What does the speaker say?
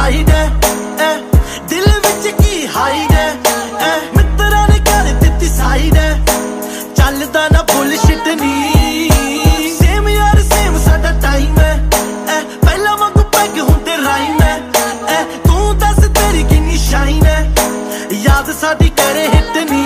side है दिल विच की हाइड है मित्रा ने कर दित्ती साइड है चलदा ना बुलशिट नी सेम यार सेम साडा टाइम है पहला वांगू पैग हुंदे राइम है तू दस तेरी किन्नी शाइन है याद साडी करे हिट नी